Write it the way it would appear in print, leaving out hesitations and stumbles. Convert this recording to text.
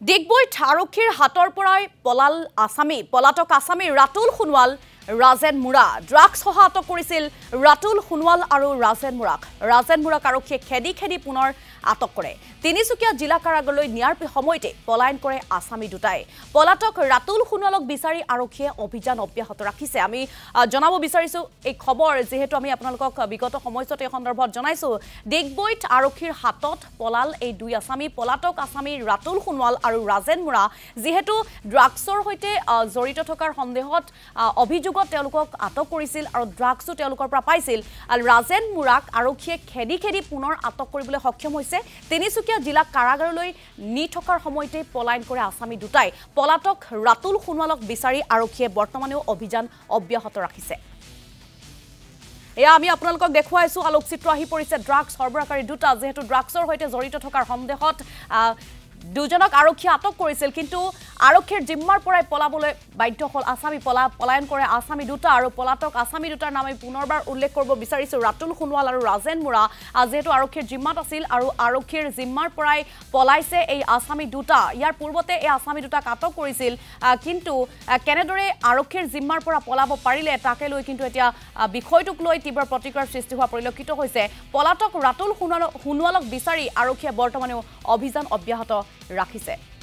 Digboi আৰক্ষীৰ হাতৰ পৰাই পলাতক আসামী ৰাতুল সোণোৱাল ৰাজেন মুৰা ড্ৰাগছ সহ আটক কৰিছিল ৰাতুল সোণোৱাল আৰু ৰাজেন মুৰাক আৰক্ষীয়ে খেদি পুনৰ আটক কৰে তিনিচুকীয়া জিলা কাৰাগাৰলৈ নিয়াৰ সময়তে পলায়ন কৰে আসামী দুটাই পলাতক ৰাতুল সোণোৱালক বিচাৰি আৰক্ষীয়ে অভিযান অব্যাহত ৰাখিছে আমি জনাব বিচাৰিছো এই খবৰ যেহেতু আমি আপোনালোকক বিগত সময়তে এই সন্দৰ্ভত জনাইছো ডিগবৈত আৰক্ষীৰ হাতত পলাল এই দুই আসামী পলাতক আসামী ৰাতুল সোণোৱাল আৰু ৰাজেন মুৰা যেহেতু ড্ৰাগছৰ হৈতে জড়িত থকাৰ সন্দেহত অভিযোগত তেওঁলোকক আটক কৰিছিল আৰু ড্ৰাগছও তেওঁলোকৰ পৰা পাইছিল আৰু ৰাজেন মুৰাক আৰক্ষীয়ে খেদি পুনৰ আটক কৰিবলৈ সক্ষম হৈছে তিনিচুকীয়া জিলা কাৰাগাৰলৈ নি থকাৰ সময়তে পলায়ন কৰে আসামী দুটাই পলাতক ৰাতুল সোণোৱালক বিচাৰি আৰক্ষীয়ে বৰ্তমানেও অভিযান অব্যাহত ৰাখিছে এয়া আমি আপোনালোকক দেখুৱাইছো আলোকচিত্ৰ আহি পৰিছে ড্ৰাগছ সৰবৰাহকাৰী দুটা যেহেতু ড্ৰাগছৰ হৈতে জড়িত থকাৰ সন্দেহত দুজনক আৰক্ষী আটক কৰিছিল কিন্তু আৰক্ষীৰ জিম্মাৰ পৰাই পলাবলৈ বাধ্য হল আসামী পলায়ন কৰে আসামী দুটা আৰু পলাতক আসামী দুটাৰ নাম আমি পুনৰবাৰ উল্লেখ কৰিব বিচাৰিছো ৰাতুল সোণোৱাল আৰু ৰাজেন মুৰা যেহেতু আৰক্ষীৰ জিম্মাত আছিল আৰু আৰক্ষীৰ জিম্মাৰ পৰাই পলাইছে এই আসামী দুটা ইয়াৰ পূৰ্বতে এই আসামী দুটাক আটক কৰিছিল কিন্তু কেনেদৰে আৰক্ষীৰ জিম্মাৰ পৰা পলাব পাৰিলে তাকে লৈ কিন্তু এতিয়া বিষয়টোক লৈ তীব্ৰ প্ৰতিক্ৰিয়াৰ সৃষ্টি হোৱা পৰিলক্ষিত হৈছে পলাতক ৰাতুল সোণোৱালক বিচাৰি আৰক্ষীয়ে বৰ্তমানেও অভিযান অব্যাহত ৰাখিছে